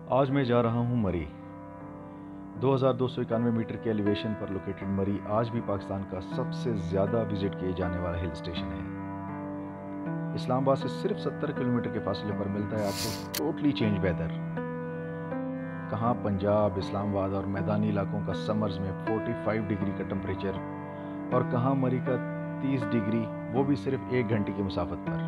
आज मैं जा रहा हूँ मरी। 2291 मीटर के एलिवेशन पर लोकेटेड मरी आज भी पाकिस्तान का सबसे ज़्यादा विजिट किए जाने वाला हिल स्टेशन है। इस्लामाबाद से सिर्फ 70 किलोमीटर के फासले पर मिलता है आपको टोटली चेंज वेदर। कहाँ पंजाब, इस्लामाबाद और मैदानी इलाकों का समर्स में 45 डिग्री का टेम्परेचर और कहाँ मरी का 30 डिग्री, वो भी सिर्फ 1 घंटे की मुसाफत पर।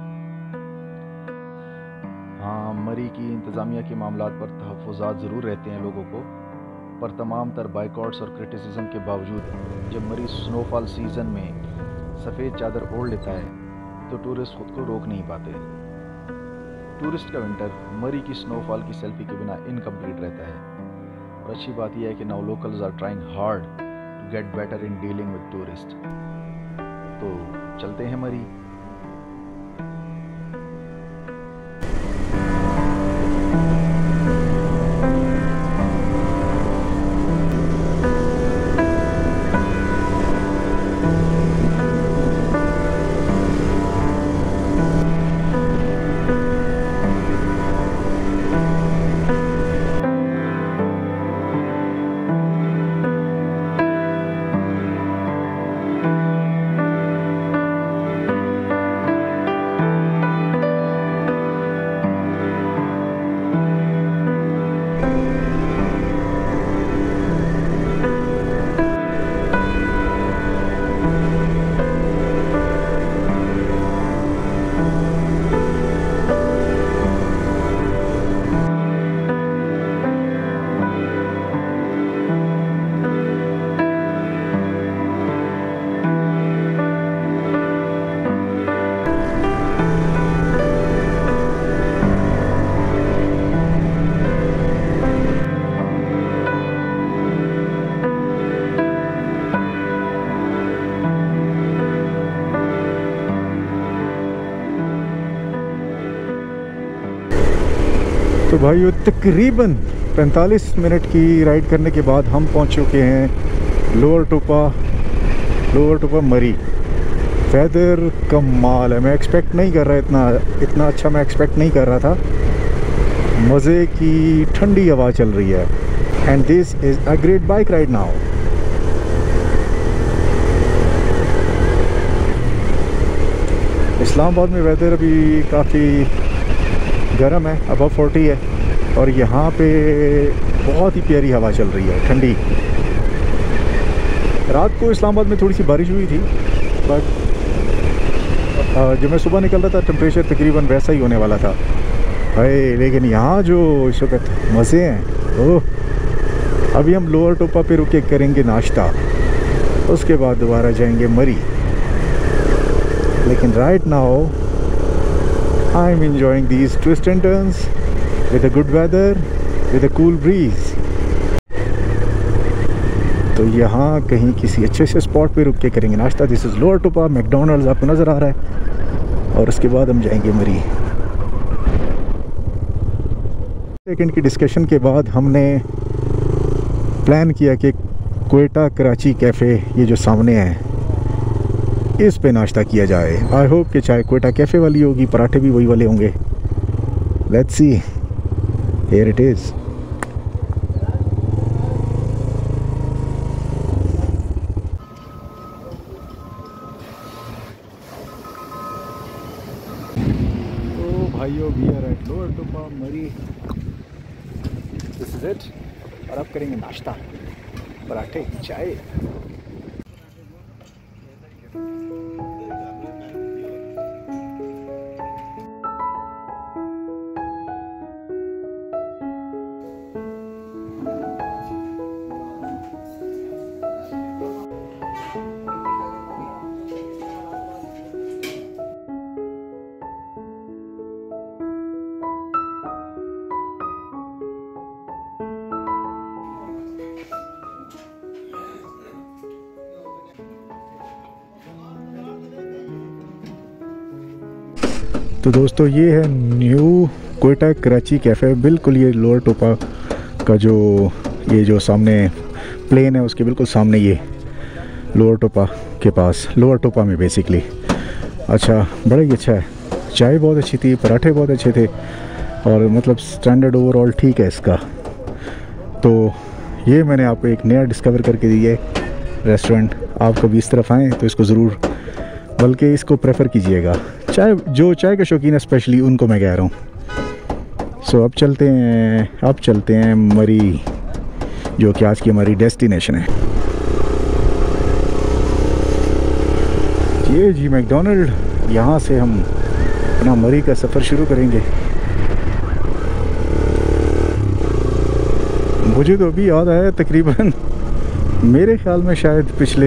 हाँ, मरी की इंतज़ामिया के मामलात पर तहफ़्फ़ुज़ात ज़रूर रहते हैं लोगों को, पर तमाम तर बाइकआउट्स और क्रिटिसिज्म के बावजूद जब मरी स्नोफॉल सीज़न में सफ़ेद चादर ओढ़ लेता है तो टूरिस्ट खुद को रोक नहीं पाते। टूरिस्ट का विंटर मरी की स्नोफॉल की सेल्फी के बिना इनकम्प्लीट रहता है। और अच्छी बात यह है कि now locals are trying hard to get better in dealing with tourist. तो चलते हैं मरी। तो भाइयों तकरीबन 45 मिनट की राइड करने के बाद हम पहुंच चुके हैं लोअर टोपा मरी। वेदर कमाल है, मैं एक्सपेक्ट नहीं कर रहा इतना अच्छा मैं एक्सपेक्ट नहीं कर रहा था। मज़े की ठंडी हवा चल रही है and this is a great bike ride now. Islamabad में वेदर अभी काफ़ी गर्म है, अबव 40 है और यहाँ पे बहुत ही प्यारी हवा चल रही है, ठंडी। रात को इस्लामाबाद में थोड़ी सी बारिश हुई थी, बट जब मैं सुबह निकल रहा था टेम्परेचर तकरीबन वैसा ही होने वाला था भाई। लेकिन यहाँ जो इस वक्त मज़े हैं, ओह। अभी हम लोअर टोपा पे रुके करेंगे नाश्ता, उसके बाद दोबारा जाएंगे मरी। लेकिन right now I'm enjoying these twists and turns with a good weather, with a cool breeze. तो यहाँ कहीं किसी अच्छे से स्पॉट पे रुक के करेंगे नाश्ता। This is lower Topa, McDonald's आपको नज़र आ रहा है, और उसके बाद हम जाएंगे मरी। सेकंड की डिस्कशन के बाद हमने प्लान किया कि क्वेटा कराची कैफ़े, ये जो सामने है, इस पे नाश्ता किया जाए। आई होप कि चाय क्वेटा कैफ़े वाली होगी, पराठे भी वही वाले होंगे। Let's see, here it is. तो भाइयों, वी आर एट लोअर टोपा मरी, दिस इज इट। और अब करेंगे नाश्ता, पराठे, चाय। तो दोस्तों, ये है न्यू क्वेटा कराची कैफ़े। बिल्कुल ये लोअर टोपा का ये जो सामने प्लेन है उसके बिल्कुल सामने ये लोअर टोपा के पास, लोअर टोपा में बेसिकली। अच्छा, बड़ा ही अच्छा है। चाय बहुत अच्छी थी, पराठे बहुत अच्छे थे, और मतलब स्टैंडर्ड ओवरऑल ठीक है इसका। तो ये मैंने आपको एक नया डिस्कवर करके दिया है रेस्टोरेंट। आप कभी इस तरफ आएँ तो इसको ज़रूर, बल्कि इसको प्रेफर कीजिएगा। चाय, जो चाय के शौकीन है स्पेशली, उनको मैं कह रहा हूँ। सो अब चलते हैं मरी, जो कि आज की हमारी डेस्टिनेशन है। ये जी मैकडोनल्ड, यहाँ से हम अपना मरी का सफ़र शुरू करेंगे। मुझे तो अभी याद आया, तकरीबन मेरे ख्याल में शायद पिछले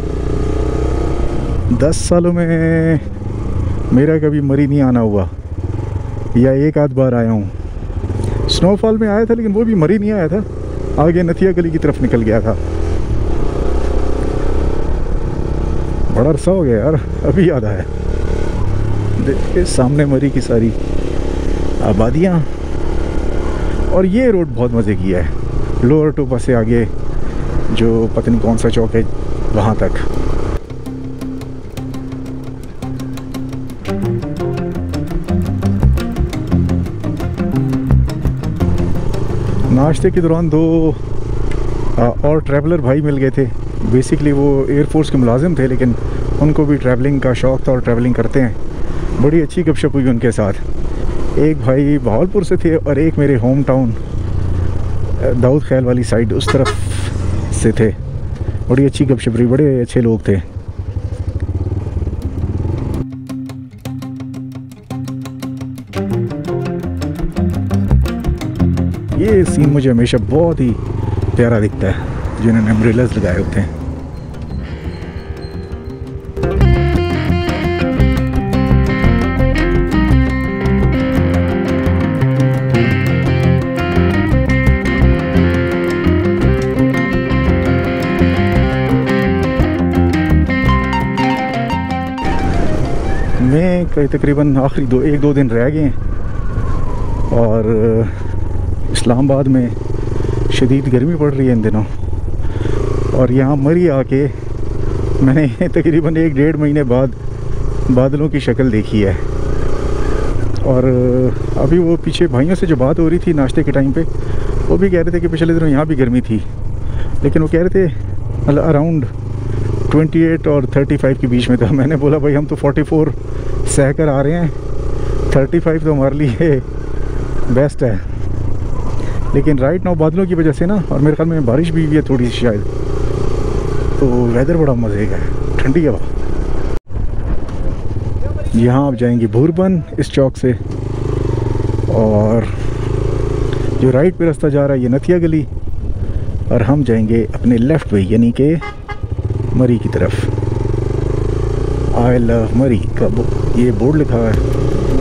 10 सालों में मेरा कभी मरी नहीं आना हुआ, या एक आध बार आया हूँ। स्नोफॉल में आया था, लेकिन वो भी मरी नहीं आया था, आगे नथिया गली की तरफ निकल गया था। बड़ा अरसा हो गया यार, अभी याद आया। देखिए सामने मरी की सारी आबादियाँ, और ये रोड बहुत मज़े की है। लोअर टोपा से आगे जो पता नहीं कौन सा चौक है, वहाँ तक। नाश्ते के दौरान दो और ट्रैवलर भाई मिल गए थे। बेसिकली वो एयरफोर्स के मुलाजिम थे, लेकिन उनको भी ट्रैवलिंग का शौक़ था और ट्रैवलिंग करते हैं। बड़ी अच्छी गपशप हुई उनके साथ। एक भाई बहावलपुर से थे और एक मेरे होम टाउन दाऊद ख्याल वाली साइड उस तरफ से थे। बड़ी अच्छी गपशप रही, बड़े अच्छे लोग थे। ये सीन मुझे हमेशा बहुत ही प्यारा दिखता है, जिन्होंने अम्ब्रेलास लगाए होते हैं। मैं कई तकरीबन आखिरी 1-2 दिन रह गए हैं, और इस्लामाबाद में शदीद गर्मी पड़ रही है इन दिनों। और यहाँ मरी आके मैंने तकरीबन 1-1.5 महीने बाद बादलों की शक्ल देखी है। और अभी वो पीछे भाइयों से जो बात हो रही थी नाश्ते के टाइम पे, वो भी कह रहे थे कि पिछले दिनों यहाँ भी गर्मी थी, लेकिन वो कह रहे थे मतलब अराउंड 28 और 35 के बीच में था। मैंने बोला भाई हम तो 44 सह कर आ रहे हैं, 35 तो हमारे लिए बेस्ट है। लेकिन राइट नाउ बादलों की वजह से ना, और मेरे ख्याल में बारिश भी हुई है थोड़ी सी शायद, तो वेदर बड़ा मज़े का है, ठंडी हवा। यहाँ आप जाएंगे भूरबन इस चौक से, और जो राइट पे रास्ता जा रहा है ये नथिया गली, और हम जाएंगे अपने लेफ़्ट पे यानी कि मरी की तरफ। आई लव मरी का ये बोर्ड लिखा हुआ है।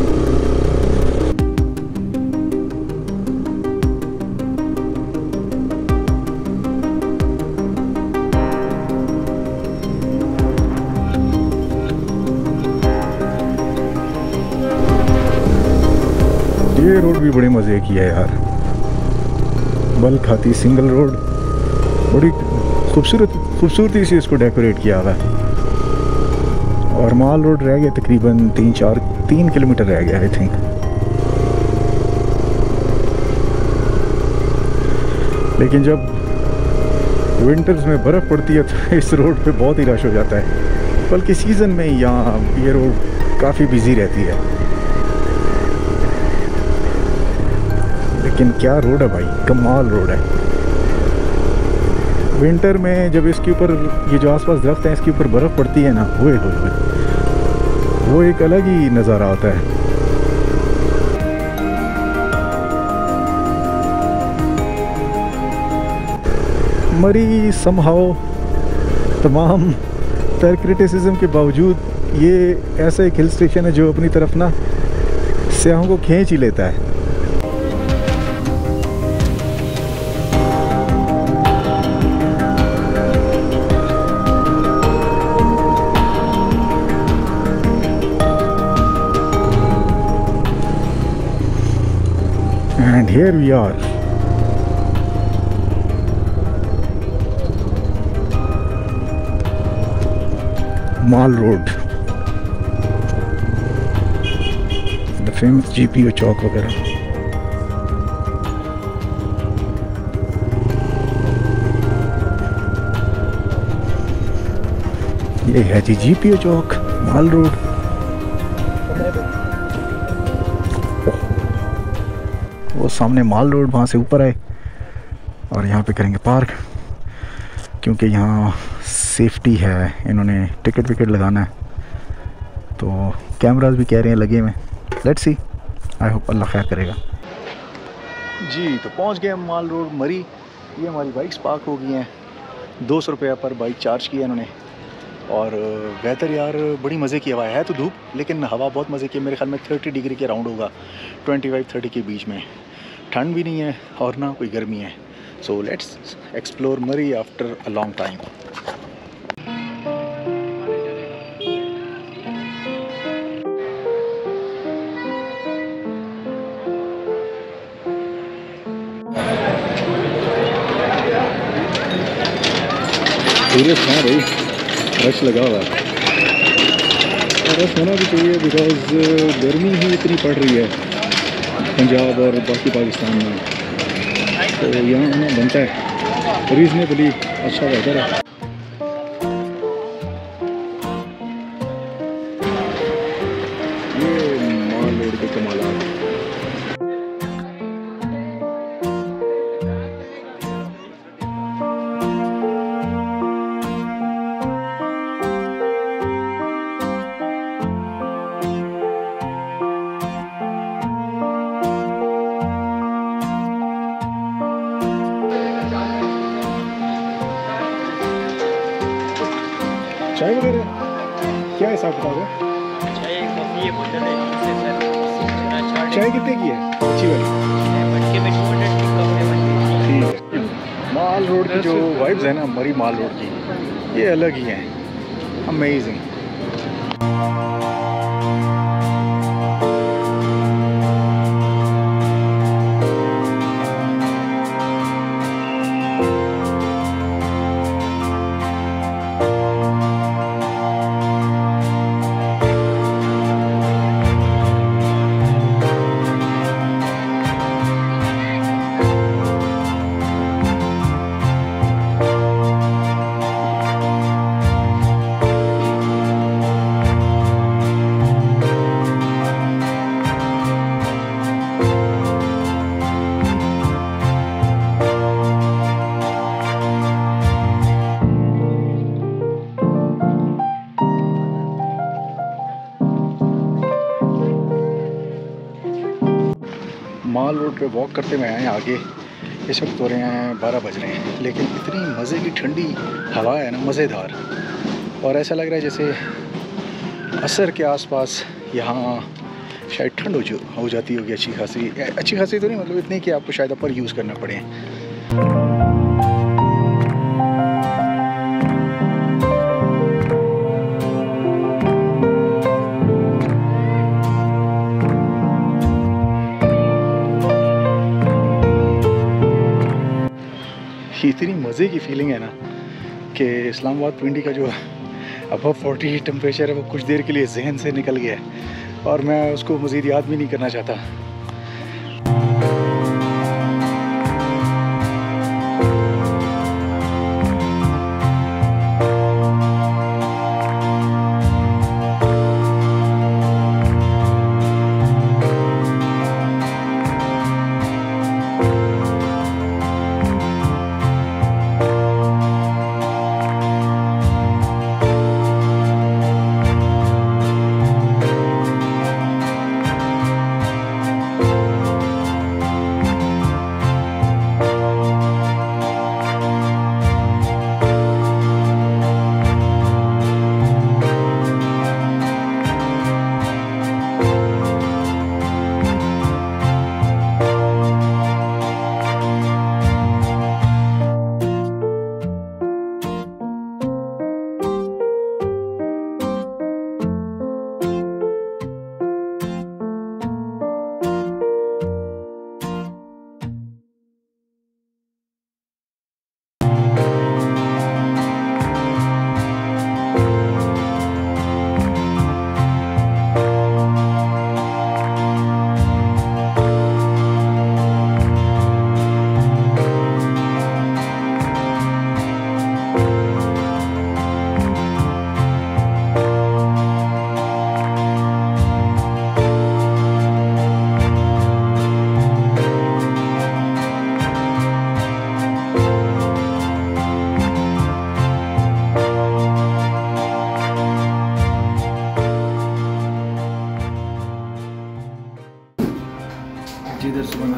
ये रोड भी बड़े मज़े की है यार, बल खाती सिंगल रोड, बड़ी खूबसूरती से इसको डेकोरेट किया हुआ है। और माल रोड रह गया तकरीबन 3 किलोमीटर रह गया आई थिंक। लेकिन जब विंटर्स में बर्फ़ पड़ती है तो इस रोड पे बहुत ही रश हो जाता है, बल्कि सीज़न में यहाँ ये रोड काफ़ी बिजी रहती है। लेकिन क्या रोड है भाई, कमाल रोड है। विंटर में जब इसके ऊपर ये जो आसपास दरख्त हैं इसके ऊपर बर्फ़ पड़ती है ना, वो एक अलग ही नज़ारा आता है। मरी समहाउ तमाम क्रिटिसिज्म के बावजूद ये ऐसा एक हिल स्टेशन है जो अपनी तरफ ना सयाहों को खींच ही लेता है। And here we are. Mall Road, the famous GPO चौक वगैरह। ये है जी GPO चौक, माल रोड। वो सामने माल रोड, वहाँ से ऊपर आए और यहाँ पे करेंगे पार्क, क्योंकि यहाँ सेफ्टी है, इन्होंने टिकट विकेट लगाना है, तो कैमरास भी कह रहे हैं लगे हुए। लेट्स सी, आई होप अल्लाह खैर करेगा जी। तो पहुँच गए हम माल रोड मरी। ये हमारी बाइक्स पार्क हो गई हैं, 200 रुपये पर बाइक चार्ज किया इन्होंने। और वेदर यार बड़ी मज़े की हवा है तो धूप, लेकिन हवा बहुत मज़े की। मेरे ख्याल में 30 डिग्री के राउंड होगा, 25-30 के बीच में। ठंड भी नहीं है और ना कोई गर्मी है। So let's explore Murree after a long time. Tourist हैं भाई, रश लगा हुआ है। रश होना भी चाहिए, बिकॉज गर्मी ही इतनी पड़ रही है पंजाब और बाकी पाकिस्तान में, तो यहाँ आना बनता है। रीज़नेबली अच्छा वेदर है। ये माल रोड के कमाल। चाय वगैरह क्या हिसाब किताब है? चाय कितने की है? अच्छी वाली। ठीक है। माल रोड की जो वाइब्स है ना, मरी माल रोड की, ये अलग ही हैं। अमेजिंग। माल रोड पे वॉक करते हुए आए आगे। इस वक्त हो रहे हैं 12 बज रहे हैं, लेकिन इतनी मज़े की ठंडी हवा है ना, मज़ेदार। और ऐसा लग रहा है जैसे असर के आसपास यहाँ शायद ठंड हो जाती होगी अच्छी खासी तो नहीं, मतलब इतनी कि आपको शायद अपर यूज़ करना पड़े। इतनी मज़े की फीलिंग है ना कि इस्लामाबाद पिंडी का जो अबव 40 टेम्परेचर है वो कुछ देर के लिए जहन से निकल गया है, और मैं उसको मज़ीद याद भी नहीं करना चाहता।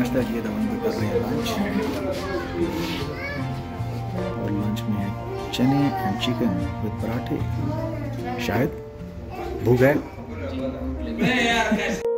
नाश्ता किया था, वहीं पे कर रहे हैं लंच। और लंच में है चने एंड चिकन विद पराठे। शायद भूख है।